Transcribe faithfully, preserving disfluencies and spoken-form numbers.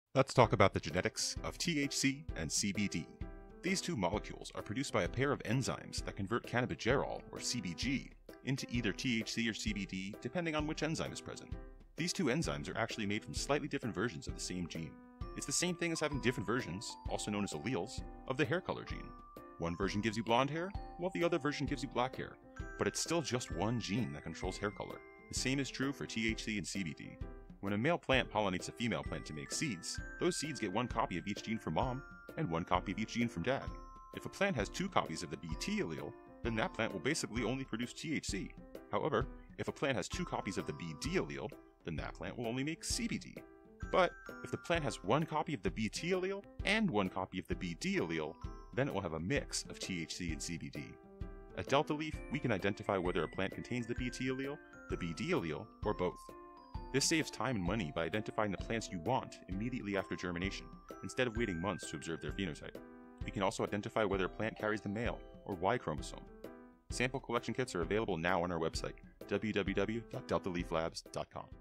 Let's talk about the genetics of T H C and C B D. These two molecules are produced by a pair of enzymes that convert cannabigerol, or C B G, into either T H C or C B D depending on which enzyme is present. These two enzymes are actually made from slightly different versions of the same gene. It's the same thing as having different versions, also known as alleles, of the hair color gene. One version gives you blonde hair, while the other version gives you black hair, but it's still just one gene that controls hair color. The same is true for T H C and C B D. When a male plant pollinates a female plant to make seeds, those seeds get one copy of each gene from mom and one copy of each gene from dad. If a plant has two copies of the B T allele, then that plant will basically only produce T H C. However, if a plant has two copies of the B D allele, then that plant will only make C B D. But if the plant has one copy of the B T allele and one copy of the B D allele, then it will have a mix of T H C and C B D. At Delta Leaf, we can identify whether a plant contains the B T allele, the B D allele, or both. This saves time and money by identifying the plants you want immediately after germination, instead of waiting months to observe their phenotype. We can also identify whether a plant carries the male or Y chromosome. Sample collection kits are available now on our website, w w w dot delta leaf labs dot com.